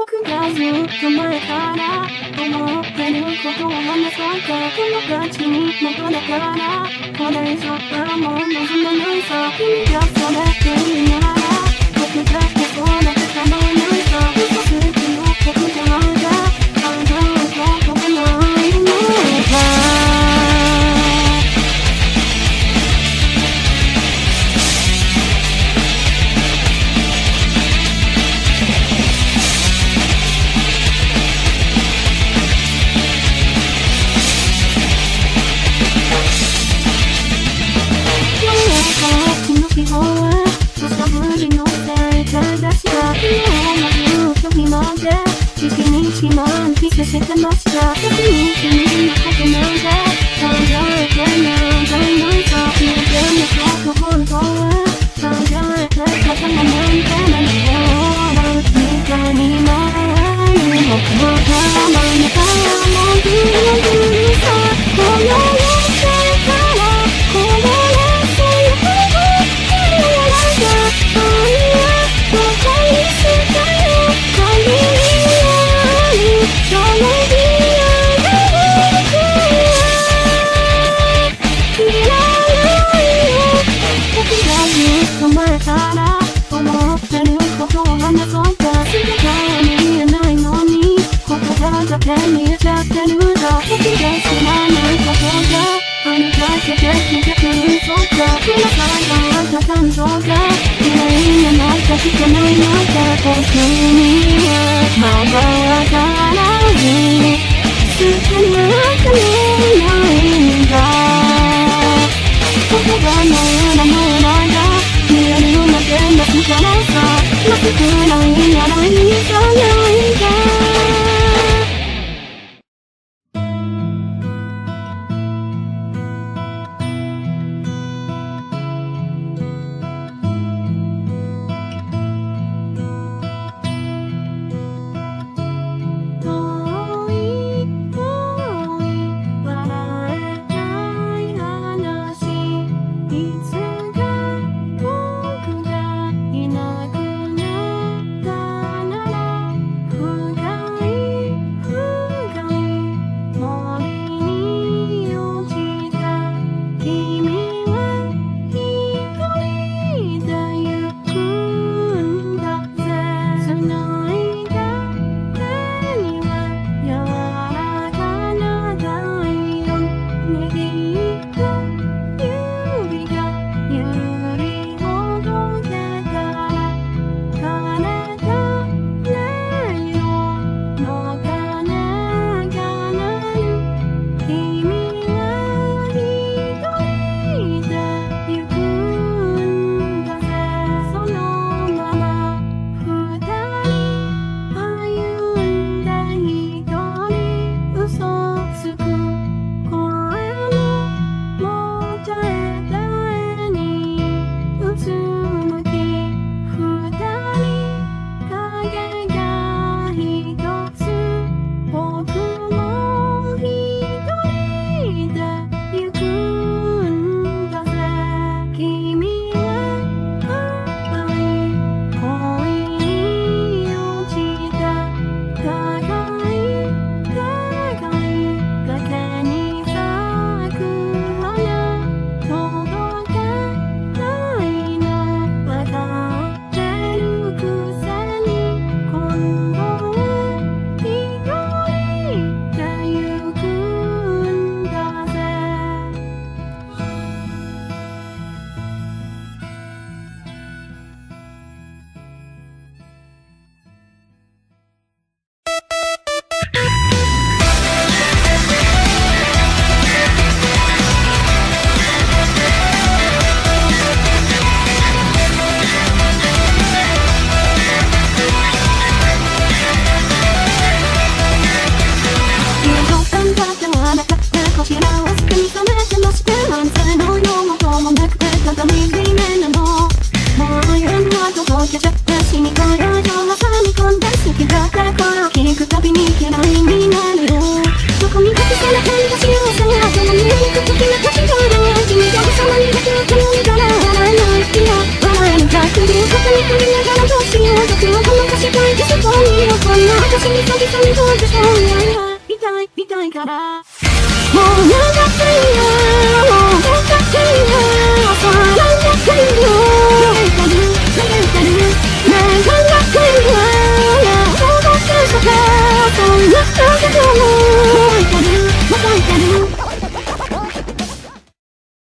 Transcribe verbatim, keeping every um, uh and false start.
僕がずっと前から思ってることを話そうか。友達に元だからこれ以上はもう望めないさ。君がそれでいいなら僕だってそうだって構わないさ。嘘ついてる僕じゃないがあんたはどこがないのか。基本は土砂降りのせいから出した昨日もずっと暇で一日満喫してました。特に君のことなんか考えてなんかいないさ。人間のこと本当は考えて方がなんか何をみたいになる僕のたまにたもぐるぐるさこの世からこぼれそうよ前から思ってることを話そうか。姿は見えないのに言葉だけ見えちゃってるんだ。僕が知らないことがあるだけで聞いてくるそうか。この際があった感情が嫌いになったしかないのか。僕にはまだわからず好きになってないんだ。言葉の裏の裏が見えるまで待つからさ。待つくらいやらいじゃないか。 いのかな。私に久々にどうでしょう。痛い痛いからもう長くいよ